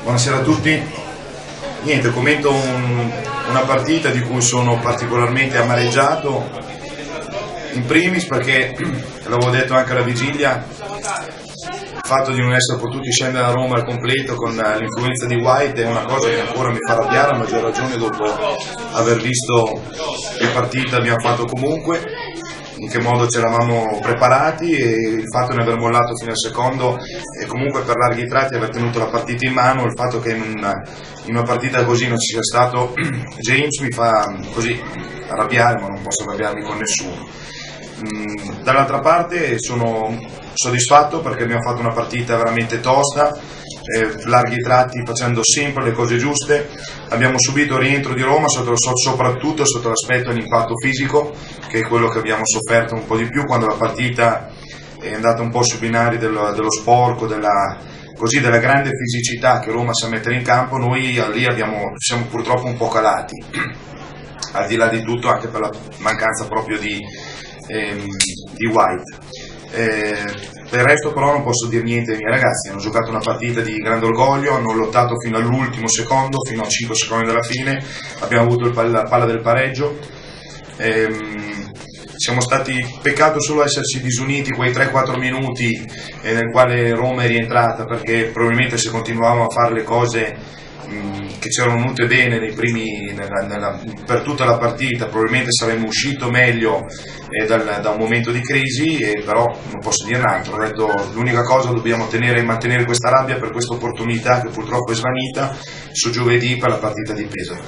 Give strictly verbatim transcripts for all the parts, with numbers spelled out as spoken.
Buonasera a tutti. Niente, commento un, una partita di cui sono particolarmente amareggiato, in primis perché, l'avevo detto anche alla vigilia, il fatto di non essere potuti scendere a Roma al completo con l'influenza di White è una cosa che ancora mi fa arrabbiare, a maggior ragione dopo aver visto che partita abbiamo fatto comunque, in che modo ci eravamo preparati, e il fatto di aver mollato fino al secondo e comunque per larghi tratti aver tenuto la partita in mano, il fatto che in una, in una partita così non ci sia stato James mi fa così arrabbiare, ma non posso arrabbiarmi con nessuno. Dall'altra parte sono soddisfatto perché abbiamo fatto una partita veramente tosta, eh, larghi tratti, facendo sempre le cose giuste. Abbiamo subito il rientro di Roma sotto, soprattutto sotto l'aspetto dell'impatto fisico, che è quello che abbiamo sofferto un po' di più quando la partita è andata un po' sui binari dello, dello sporco, della, così, della grande fisicità che Roma sa mettere in campo. Noi lì abbiamo, siamo purtroppo un po' calati, al di là di tutto anche per la mancanza proprio di, ehm, di White. Eh, per il resto però non posso dire niente dei miei ragazzi, hanno giocato una partita di grande orgoglio, hanno lottato fino all'ultimo secondo, fino a cinque secondi dalla fine, abbiamo avuto il palla, la palla del pareggio, ehm, siamo stati, peccato solo esserci disuniti quei tre quattro minuti eh, nel quale Roma è rientrata, perché probabilmente se continuavamo a fare le cose che ci erano venute bene nei primi, nella, nella, per tutta la partita, probabilmente saremmo uscito meglio eh, dal, da un momento di crisi, eh, però non posso dire altro. Ho detto l'unica cosa, dobbiamo tenere, mantenere questa rabbia per questa opportunità che purtroppo è svanita su giovedì per la partita di Pesaro.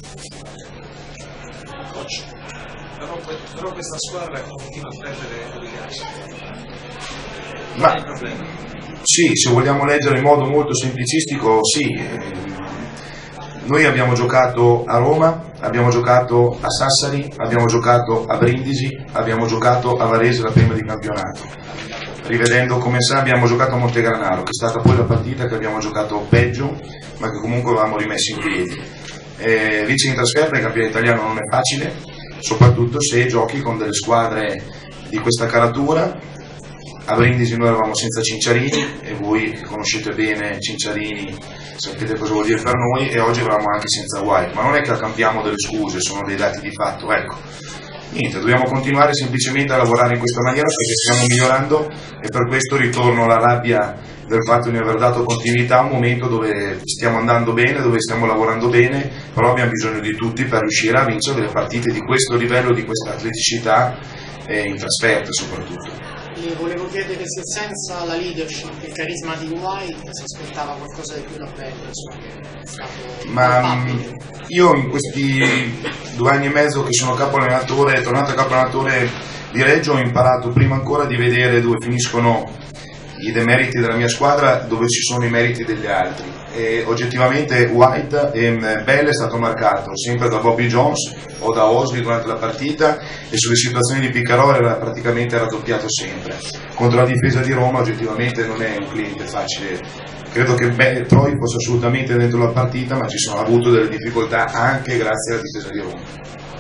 Coach, però, però questa squadra continua a perdere evidenza. Ma è il problema? Sì, se vogliamo leggere in modo molto semplicistico, sì. Eh, Noi abbiamo giocato a Roma, abbiamo giocato a Sassari, abbiamo giocato a Brindisi, abbiamo giocato a Varese la prima di campionato. Rivedendo come sa, abbiamo giocato a Montegranaro, che è stata poi la partita che abbiamo giocato peggio, ma che comunque avevamo rimesso in piedi. Eh, vincere in trasferta il campionato italiano non è facile, soprattutto se giochi con delle squadre di questa caratura. A Brindisi noi eravamo senza Cinciarini, e voi conoscete bene Cinciarini, sapete cosa vuol dire per noi, e oggi eravamo anche senza White, ma non è che accampiamo delle scuse, sono dei dati di fatto. Ecco, niente, dobbiamo continuare semplicemente a lavorare in questa maniera perché stiamo migliorando, e per questo ritorno alla rabbia del fatto di aver dato continuità a un momento dove stiamo andando bene, dove stiamo lavorando bene, però abbiamo bisogno di tutti per riuscire a vincere delle partite di questo livello, di questa atleticità, e in trasferta soprattutto. E volevo chiedere se senza la leadership, il carisma di White, si aspettava qualcosa di più da Bello, Ma io in questi due anni e mezzo che sono capo allenatore, tornato a capo allenatore di Reggio, ho imparato prima ancora di vedere dove finiscono i demeriti della mia squadra, dove ci sono i meriti degli altri, e oggettivamente White e Bell è stato marcato sempre da Bobby Jones o da Osby durante la partita, e sulle situazioni di pick and roll era praticamente raddoppiato sempre. Contro la difesa di Roma oggettivamente non è un cliente facile, credo che Troy fosse assolutamente dentro la partita, ma ci sono avuto delle difficoltà anche grazie alla difesa di Roma.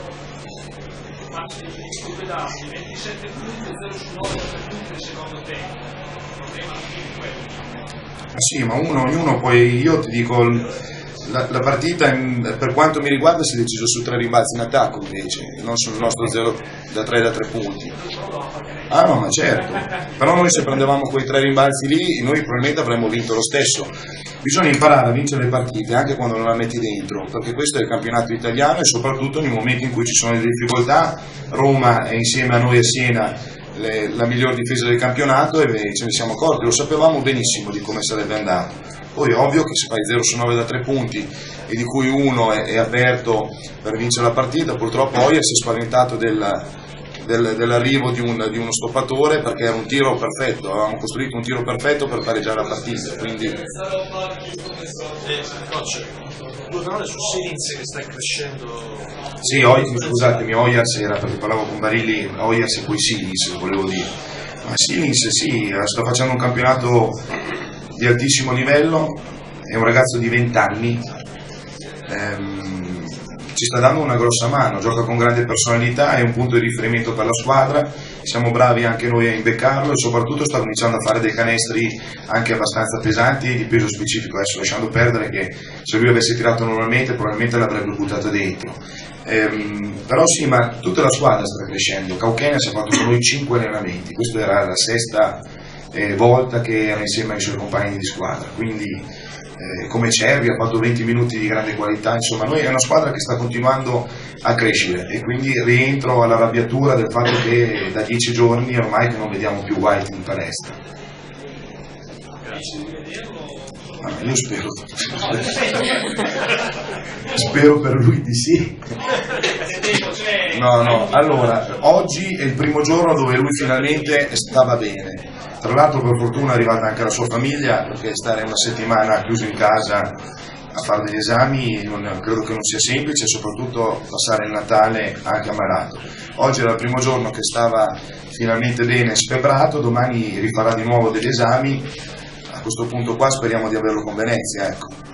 ventisette punti, zero su nove punti nel secondo tempo. Ma sì, ma uno, ognuno poi, io ti dico, la, la partita in, per quanto mi riguarda si è deciso su tre rimbalzi in attacco invece, non sul nostro zero da tre da tre punti. Ah no, ma certo, però noi se prendevamo quei tre rimbalzi lì, noi probabilmente avremmo vinto lo stesso. Bisogna imparare a vincere le partite anche quando non la metti dentro, perché questo è il campionato italiano, e soprattutto nei momenti in cui ci sono le difficoltà. Roma è insieme a noi a Siena le, la miglior difesa del campionato, e ce ne siamo accorti, lo sapevamo benissimo di come sarebbe andato. Poi è ovvio che se fai zero su nove da tre punti e di cui uno è, è aperto per vincere la partita, purtroppo Oyer si è spaventato del, del, dell'arrivo di, un, di uno stoppatore, perché era un tiro perfetto, avevamo costruito un tiro perfetto per pareggiare la partita. Quindi... Coach, due parole su Silins che sta crescendo. Sì, scusatemi, Oyers era, perché parlavo con Barilli, Oyers e poi Silins volevo dire. Ma Silins sì, sta facendo un campionato di altissimo livello, è un ragazzo di venti anni, ehm, ci sta dando una grossa mano, gioca con grande personalità, è un punto di riferimento per la squadra, siamo bravi anche noi a imbeccarlo e soprattutto sta cominciando a fare dei canestri anche abbastanza pesanti di peso specifico, adesso lasciando perdere che se lui avesse tirato normalmente probabilmente l'avrebbe buttato dentro. Ehm, però sì, ma tutta la squadra sta crescendo. Cauquenes ha fatto con noi cinque allenamenti, questa era la sesta eh, volta che era insieme ai suoi compagni di squadra, quindi eh, come Cervi ha fatto venti minuti di grande qualità, insomma noi è una squadra che sta continuando a crescere e quindi rientro all'arrabbiatura del fatto che da dieci giorni ormai che non vediamo più White in palestra. Ah, io spero spero per lui di sì. No, no, allora, oggi è il primo giorno dove lui finalmente stava bene. Tra l'altro per fortuna è arrivata anche la sua famiglia, perché stare una settimana chiuso in casa a fare degli esami non, credo che non sia semplice, e soprattutto passare il Natale anche ammalato. Oggi era il primo giorno che stava finalmente bene, sfebbrato, domani rifarà di nuovo degli esami. A questo punto qua speriamo di averlo con Venezia, ecco.